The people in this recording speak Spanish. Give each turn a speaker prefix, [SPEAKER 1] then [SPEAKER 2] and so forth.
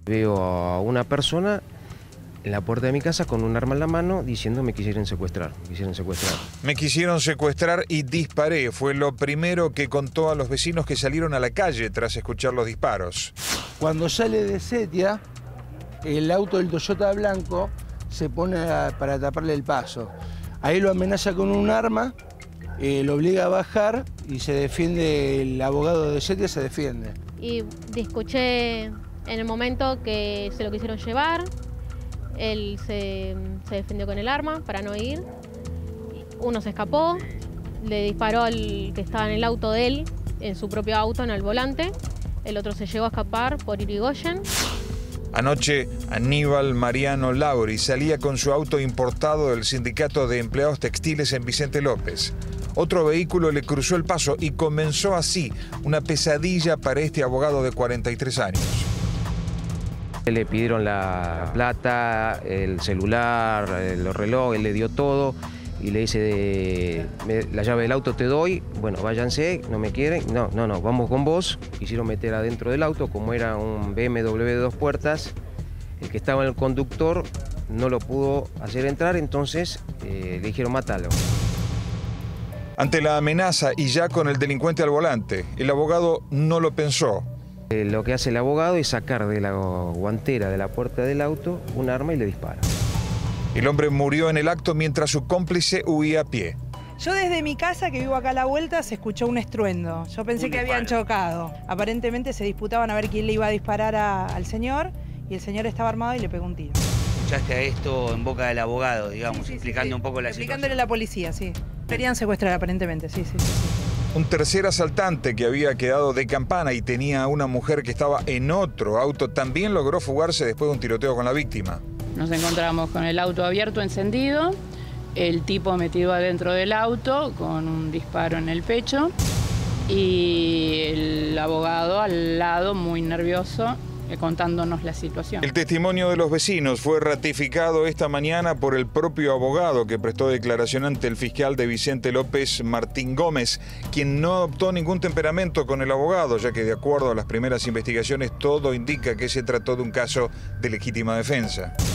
[SPEAKER 1] Veo a una persona en la puerta de mi casa con un arma en la mano diciendo me quisieron secuestrar,
[SPEAKER 2] Me quisieron secuestrar y disparé. Fue lo primero que contó a los vecinos que salieron a la calle tras escuchar los disparos.
[SPEAKER 3] Cuando sale de Setia, el auto del Toyota blanco se pone para taparle el paso. Ahí lo amenaza con un arma, lo obliga a bajar y se defiende, el abogado de Setia se defiende.
[SPEAKER 4] Y escuché en el momento que se lo quisieron llevar. Él se defendió con el arma para no ir. Uno se escapó, le disparó al que estaba en el auto de él, en su propio auto, en el volante. El otro se llegó a escapar por Irigoyen.
[SPEAKER 2] Anoche, Aníbal Mariano Lauri salía con su auto importado del Sindicato de Empleados Textiles en Vicente López. Otro vehículo le cruzó el paso y comenzó así una pesadilla para este abogado de 43 años.
[SPEAKER 1] Le pidieron la plata, el celular, los relojes, él le dio todo y le dice, la llave del auto te doy, bueno, váyanse, no me quieren, no, vamos con vos. Quisieron meter adentro del auto, como era un BMW de 2 puertas, el que estaba en el conductor no lo pudo hacer entrar, entonces le dijeron mátalo.
[SPEAKER 2] Ante la amenaza y ya con el delincuente al volante, el abogado no lo pensó.
[SPEAKER 1] Lo que hace el abogado es sacar de la guantera de la puerta del auto un arma y le dispara.
[SPEAKER 2] El hombre murió en el acto mientras su cómplice huía a pie.
[SPEAKER 5] Yo desde mi casa, que vivo acá a la vuelta, se escuchó un estruendo. Yo pensé que habían chocado. Aparentemente se disputaban a ver quién le iba a disparar al señor y el señor estaba armado y le pegó un tiro.
[SPEAKER 6] ¿Escuchaste a esto en boca del abogado, digamos, explicando un poco la situación?
[SPEAKER 5] Explicándole a la policía, sí. Querían secuestrar aparentemente, sí.
[SPEAKER 2] Un tercer asaltante que había quedado de campana y tenía a una mujer que estaba en otro auto también logró fugarse después de un tiroteo con la víctima.
[SPEAKER 7] Nos encontramos con el auto abierto, encendido, el tipo metido adentro del auto con un disparo en el pecho y el abogado al lado muy nervioso contándonos la situación.
[SPEAKER 2] El testimonio de los vecinos fue ratificado esta mañana por el propio abogado que prestó declaración ante el fiscal de Vicente López, Martín Gómez, quien no adoptó ningún temperamento con el abogado, ya que de acuerdo a las primeras investigaciones todo indica que se trató de un caso de legítima defensa.